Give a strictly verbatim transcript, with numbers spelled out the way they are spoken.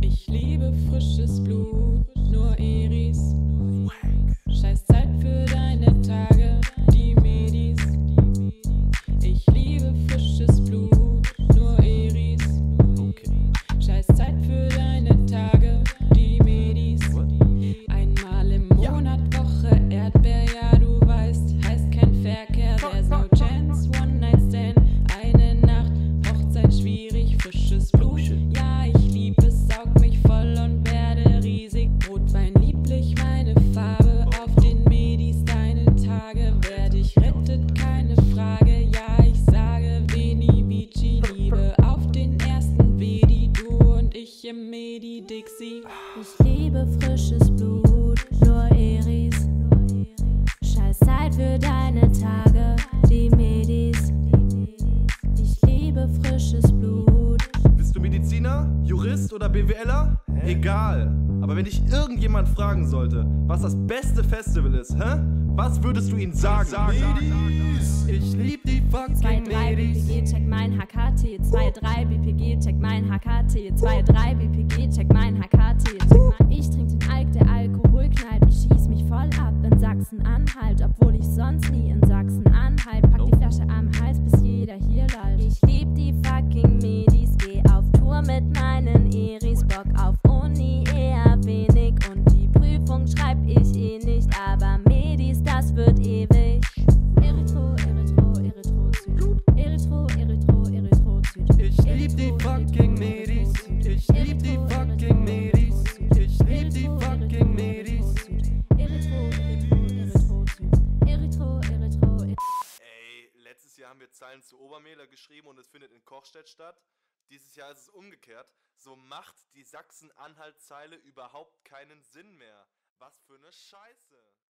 Ich liebe frisches Blut, nur Eris. Scheiß Zeit für deine Tage, die Medis. Ich liebe frisches Blut, nur Eris. Scheiß Zeit für deine Tage, die Medis. Einmal im Monat, Woche, Erdbeer, ja du weißt. Heißt kein Verkehr, there's no chance, one night stand. Eine Nacht, Hochzeit schwierig, frisches Blut. Ja, ich lieb es, saug mich voll und werde riesig. Rotwein lieblich, meine Farbe. Auf den Medis, deine Tage. Wer dich rettet, keine Frage. Ja, ich sage Veni Vici, Liebe auf den ersten Vedi. Du und ich im Medi Dixie. Ich liebe frisches Blut, nur Eris. Scheiß Zeit für deine Tage, die Medis. Ich liebe frisches Blut. Bist du Mediziner, Jurist oder BWLer? Egal. Aber wenn dich irgendjemand fragen sollte, was das beste Festival ist, hä? Was würdest du ihnen sagen? Medis! Ich lieb die zwei fucking drei B P Medis! G, check mein H K T. zwei drei B P G, check mein H K T. zwei drei B P G, check mein H K T. Ich trink den Alk, der Alkohol knallt. Ich schieß mich voll ab in Sachsen-Anhalt, obwohl ich sonst nie in Sachsen-Anhalt. Pack die Flasche am Hals, bis jeder hier lallt. Ich lieb die fucking Medis, geh auf Tour mit meinen Eris. Bock auf Uni eher wenig und die Prüfung schreib ich eh nicht. Aber Medis, das wird ewig. Erythro, Erythro, Erythrozyt. Erythro, Erythro, Erythrozyt. Ich lieb die fucking Medis! Ich lieb die fucking Medis! Ich lieb die fucking Medis! Erythro, Erythro, Erythrozyt. Erythro, Erythro, Ey, letztes Jahr haben wir Zeilen zu Obermehler geschrieben und es findet in Kochstedt statt. Dieses Jahr ist es umgekehrt. So macht die Sachsen-Anhalt-Zeile überhaupt keinen Sinn mehr. Was für eine Scheiße!